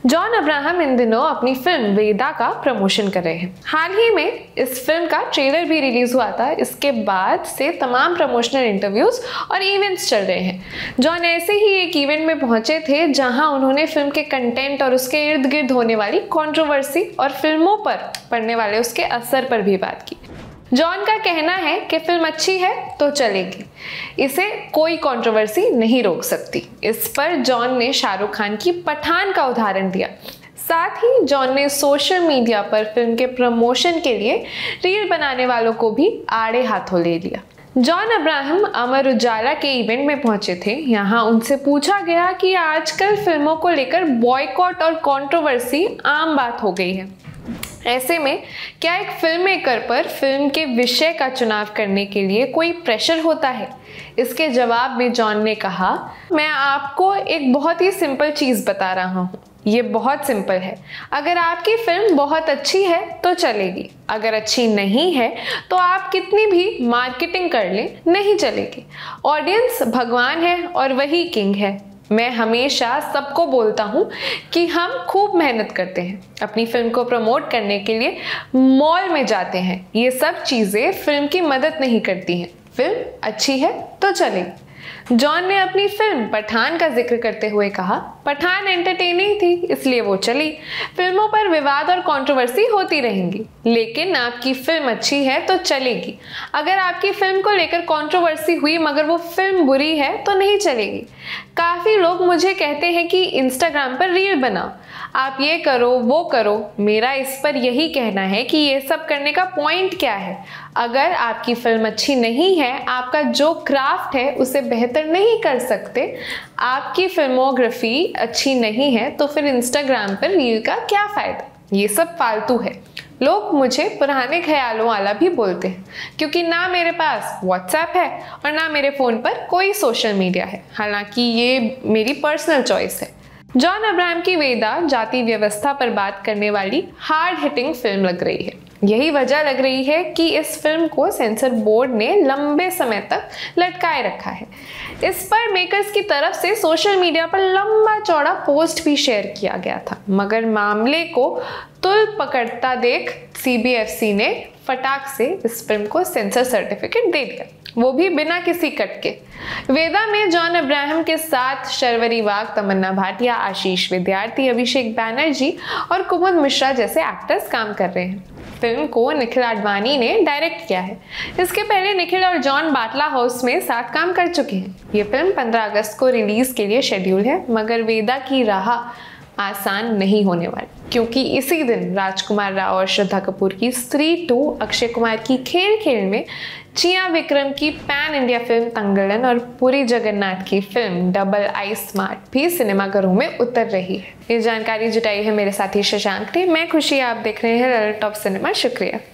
John Abraham इन दिनों अपनी film वेदा का प्रमोशन कर रहे हैं। हाल ही में इस फिल्म का ट्रेलर भी रिलीज हुआ था। इसके बाद से तमाम प्रमोशनल इंटरव्यूज और इवेंट्स चल रहे हैं। जॉन ऐसे ही एक इवेंट में पहुंचे थे जहां उन्होंने फिल्म के कंटेंट और उसके इर्द गिर्द होने वाली कंट्रोवर्सी और फिल्मों पर पड़ने वाले उसके असर पर भी बात की। जॉन का कहना है कि फिल्म अच्छी है तो चलेगी, इसे कोई कंट्रोवर्सी नहीं रोक सकती। इस पर जॉन ने शाहरुख खान की पठान का उदाहरण दिया। साथ ही जॉन ने सोशल मीडिया पर फिल्म के प्रमोशन के लिए रील बनाने वालों को भी आड़े हाथों ले लिया। जॉन अब्राहम अमर उजाला के इवेंट में पहुंचे थे। यहाँ उनसे पूछा गया कि आजकल फिल्मों को लेकर बॉयकॉट और कंट्रोवर्सी आम बात हो गई है। ऐसे में क्या एक फिल्म मेकर पर फिल्म के विषय का चुनाव करने के लिए कोई प्रेशर होता है? इसके जवाब में जॉन ने कहा, मैं आपको एक बहुत ही सिंपल चीज़ बता रहा हूँ। ये बहुत सिंपल है। अगर आपकी फिल्म बहुत अच्छी है तो चलेगी, अगर अच्छी नहीं है तो आप कितनी भी मार्केटिंग कर लें नहीं चलेगी। ऑडियंस भगवान है और वही किंग है। मैं हमेशा सबको बोलता हूँ कि हम खूब मेहनत करते हैं, अपनी फिल्म को प्रमोट करने के लिए मॉल में जाते हैं। ये सब चीज़ें फिल्म की मदद नहीं करती हैं। फिल्म अच्छी है तो चलेगी। जॉन ने अपनी फिल्म पठान का जिक्र करते हुए कहा, पठान एंटरटेनिंग थी इसलिए वो चली। फिल्मों पर विवाद और कंट्रोवर्सी होती रहेंगी, लेकिन आपकी फिल्म अच्छी है तो चलेगी। अगर आपकी फिल्म को लेकर कंट्रोवर्सी हुई मगर वो फिल्म बुरी है तो नहीं चलेगी। काफ़ी लोग मुझे कहते हैं कि इंस्टाग्राम पर रील बनाओ, आप ये करो वो करो। मेरा इस पर यही कहना है कि ये सब करने का पॉइंट क्या है? अगर आपकी फिल्म अच्छी नहीं है, आपका जो क्राफ्ट है उसे बेहतर नहीं कर सकते, आपकी फिल्मोग्राफी अच्छी नहीं है, तो फिर इंस्टाग्राम पर रील का क्या फ़ायदा? ये सब फालतू है। लोग मुझे पुराने ख्यालों वाला भी बोलते हैं, क्योंकि ना मेरे पास व्हाट्सएप है और ना मेरे फ़ोन पर कोई सोशल मीडिया है। हालांकि ये मेरी पर्सनल चॉइस है। जॉन अब्राहम की वेदा जाति व्यवस्था पर बात करने वाली हार्ड हिटिंग फिल्म लग रही है। यही वजह लग रही है कि इस फिल्म को सेंसर बोर्ड ने लंबे समय तक लटकाए रखा है। इस पर मेकर्स की तरफ से सोशल मीडिया पर लंबा चौड़ा पोस्ट भी शेयर किया गया था, मगर मामले को तुल पकड़ता देख CBFC ने फटाक से इस फिल्म को सेंसर सर्टिफिकेट दे दिया, वो भी बिना किसी कट के। वेदा में जॉन अब्राहम के साथ शर्वरी वाघ, तमन्ना भाटिया, आशीष विद्यार्थी, अभिषेक बैनर्जी और कुमुद मिश्रा जैसे एक्टर्स काम कर रहे हैं। फिल्म को निखिल आडवाणी ने डायरेक्ट किया है। इसके पहले निखिल और जॉन बाटला हाउस में साथ काम कर चुके हैं। ये फिल्म 15 अगस्त को रिलीज के लिए शेड्यूल है, मगर वेदा की राह आसान नहीं होने वाली, क्योंकि इसी दिन राजकुमार राव और श्रद्धा कपूर की स्त्री 2, अक्षय कुमार की खेल खेल में, चिया विक्रम की पैन इंडिया फिल्म तंगलन और पुरी जगन्नाथ की फिल्म डबल आई स्मार्ट भी सिनेमाघरों में उतर रही है। ये जानकारी जुटाई है मेरे साथी शशांक ने। मैं खुशी, आप देख रहे हैं लल्लनटॉप सिनेमा। शुक्रिया।